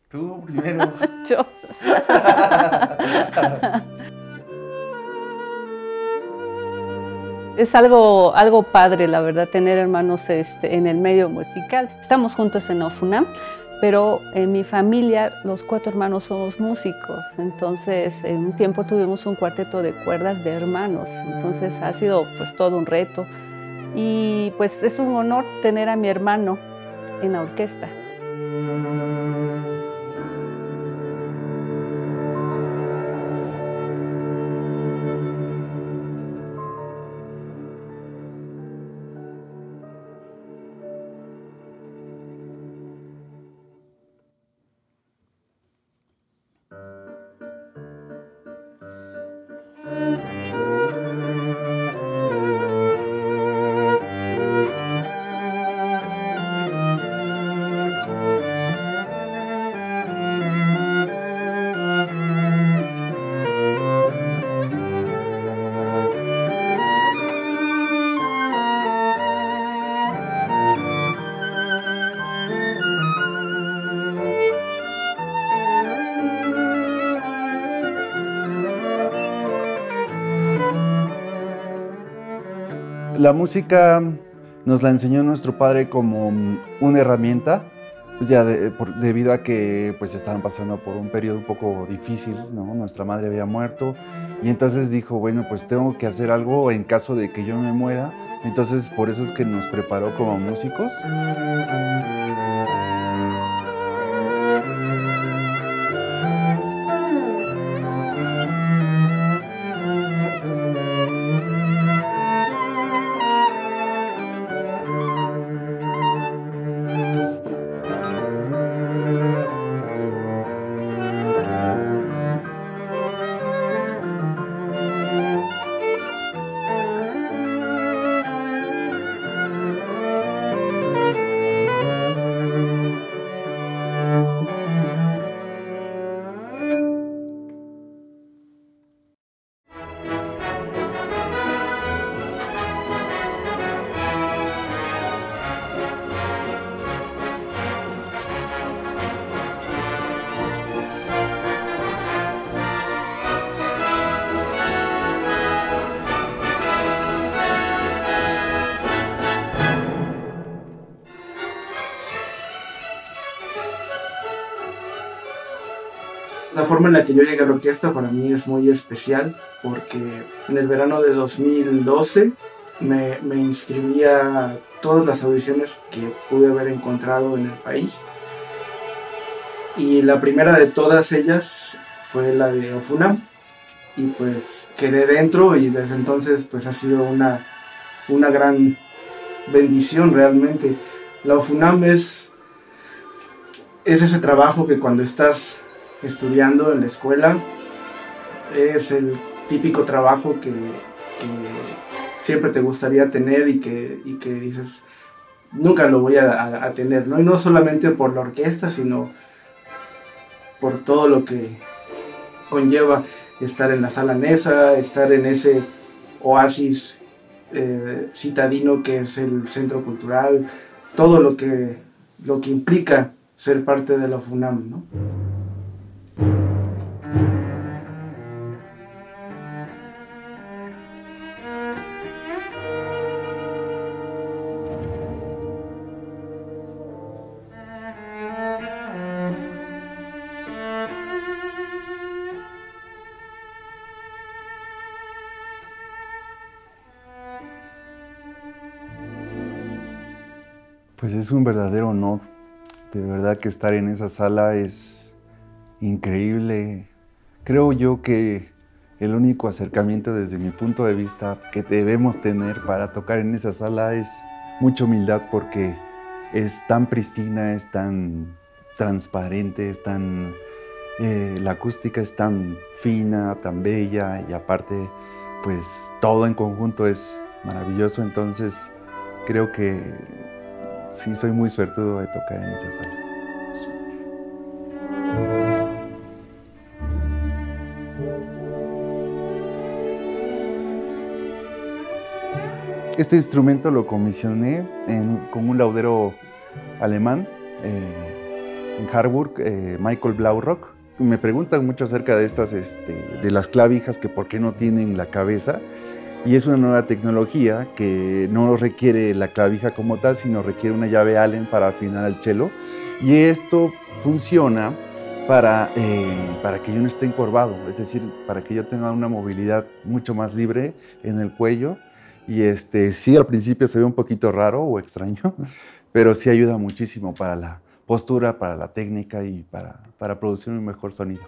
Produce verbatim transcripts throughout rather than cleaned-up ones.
Tú primero. Yo. Es algo, algo padre, la verdad, tener hermanos este, en el medio musical. Estamos juntos en OFUNAM, pero en mi familia los cuatro hermanos somos músicos. Entonces, en un tiempo tuvimos un cuarteto de cuerdas de hermanos. Entonces, ha sido pues todo un reto. Y pues es un honor tener a mi hermano en la orquesta. La música nos la enseñó nuestro padre como una herramienta, pues ya de, por, debido a que pues estaban pasando por un periodo un poco difícil, ¿no? Nuestra madre había muerto y entonces dijo, bueno, pues tengo que hacer algo en caso de que yo me muera. Entonces por eso es que nos preparó como músicos. La forma en la que yo llegué a la orquesta para mí es muy especial porque en el verano de dos mil doce me, me inscribí a todas las audiciones que pude haber encontrado en el país y la primera de todas ellas fue la de OFUNAM y pues quedé dentro y desde entonces pues ha sido una, una gran bendición realmente. La OFUNAM es, es ese trabajo que cuando estás estudiando en la escuela es el típico trabajo que, que siempre te gustaría tener y que, y que dices nunca lo voy a, a, a tener, ¿no? Y no solamente por la orquesta sino por todo lo que conlleva estar en la sala Nesa, estar en ese oasis eh, citadino que es el centro cultural, todo lo que, lo que implica ser parte de la OFUNAM, ¿no? Pues es un verdadero honor, de verdad que estar en esa sala es increíble. Creo yo que el único acercamiento desde mi punto de vista que debemos tener para tocar en esa sala es mucha humildad porque es tan pristina, es tan transparente, es tan, eh, la acústica es tan fina, tan bella y aparte pues todo en conjunto es maravilloso, entonces creo que sí soy muy suertudo de tocar en esa sala. Este instrumento lo comisioné en, con un laudero alemán. Eh, en Harburg, eh, Michael Blaurock. Me preguntan mucho acerca de estas, este, de las clavijas, que por qué no tienen la cabeza. Y es una nueva tecnología que no requiere la clavija como tal, sino requiere una llave Allen para afinar el cello. Y esto funciona para, eh, para que yo no esté encorvado, es decir, para que yo tenga una movilidad mucho más libre en el cuello. Y este, sí, al principio se ve un poquito raro o extraño, pero sí ayuda muchísimo para la postura, para la técnica y para, para producir un mejor sonido.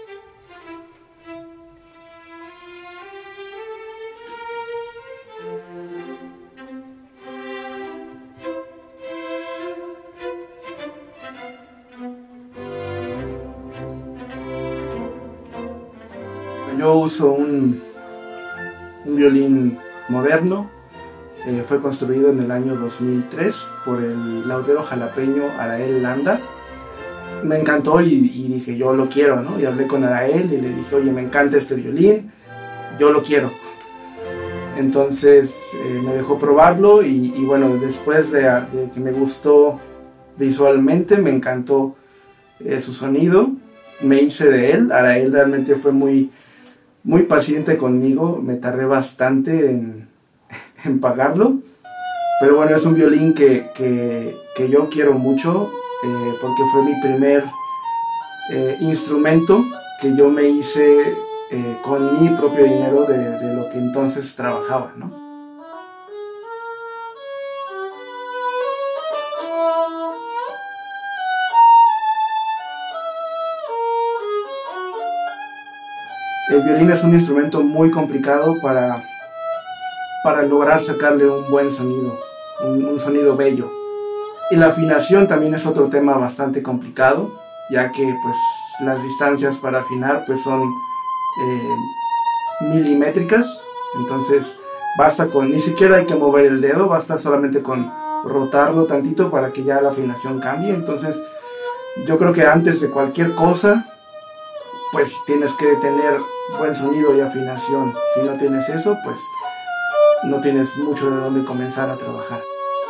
Yo uso un, un violín moderno, eh, fue construido en el año dos mil tres por el laudero jalapeño Arael Landa. Me encantó y, y dije, yo lo quiero, ¿no? Y hablé con Arael y le dije, oye, me encanta este violín, yo lo quiero. Entonces eh, me dejó probarlo y, y bueno, después de, de que me gustó visualmente, me encantó eh, su sonido, me hice de él. Arael realmente fue muy... muy paciente conmigo, me tardé bastante en, en pagarlo, pero bueno, es un violín que, que, que yo quiero mucho, eh, porque fue mi primer eh, instrumento que yo me hice eh, con mi propio dinero de, de lo que entonces trabajaba, ¿no? El violín es un instrumento muy complicado para, para lograr sacarle un buen sonido, un, un sonido bello. Y la afinación también es otro tema bastante complicado, ya que pues, las distancias para afinar pues, son eh, milimétricas, entonces basta con, ni siquiera hay que mover el dedo, basta solamente con rotarlo tantito para que ya la afinación cambie. Entonces yo creo que antes de cualquier cosa, pues tienes que tener buen sonido y afinación. Si no tienes eso, pues no tienes mucho de dónde comenzar a trabajar.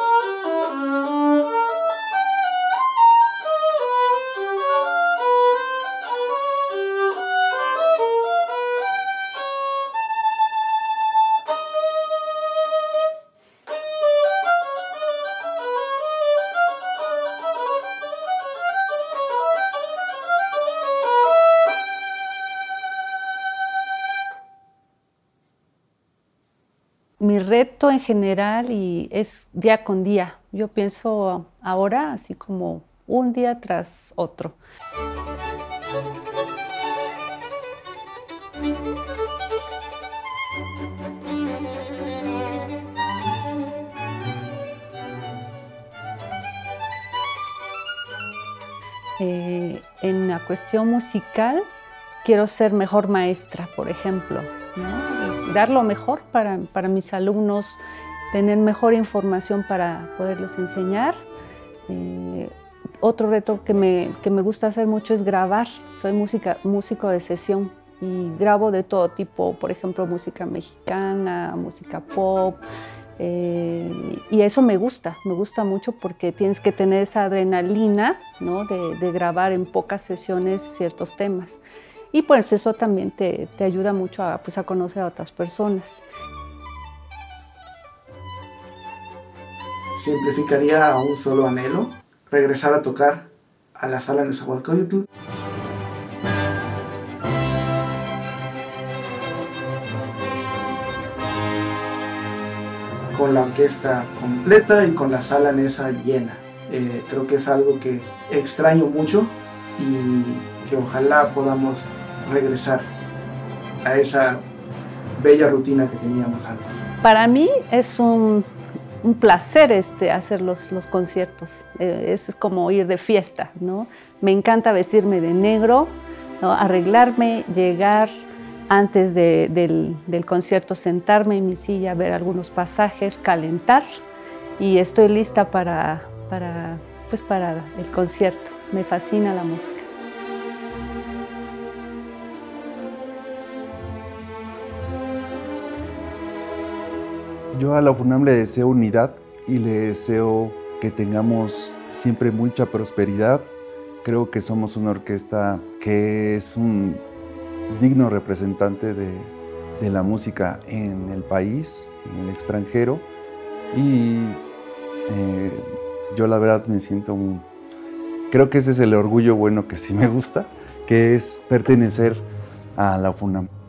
Mi reto en general y es día con día. Yo pienso ahora así como un día tras otro. Eh, en la cuestión musical, quiero ser mejor maestra, por ejemplo, ¿no? Dar lo mejor para, para mis alumnos, tener mejor información para poderles enseñar. Eh, otro reto que me, que me gusta hacer mucho es grabar. Soy música, músico de sesión y grabo de todo tipo, por ejemplo, música mexicana, música pop. Eh, y eso me gusta, me gusta mucho porque tienes que tener esa adrenalina, ¿no? de, de grabar en pocas sesiones ciertos temas. Y pues eso también te, te ayuda mucho a, pues, a conocer a otras personas. Simplificaría a un solo anhelo, regresar a tocar a la sala Nezahualcóyotl. Con la orquesta completa y con la sala Neza llena. Eh, creo que es algo que extraño mucho y que ojalá podamos regresar a esa bella rutina que teníamos antes. Para mí es un, un placer este, hacer los, los conciertos, eh, es como ir de fiesta, ¿no? Me encanta vestirme de negro, ¿no? Arreglarme, llegar antes de, del, del concierto, sentarme en mi silla, ver algunos pasajes, calentar y estoy lista para, para, pues para el concierto. Me fascina la música. Yo a la UFUNAM le deseo unidad y le deseo que tengamos siempre mucha prosperidad Creo que somos una orquesta que es un digno representante de, de la música en el país, en el extranjero, y eh, yo la verdad me siento un, creo que ese es el orgullo bueno que sí me gusta, que es pertenecer a la FUNAM.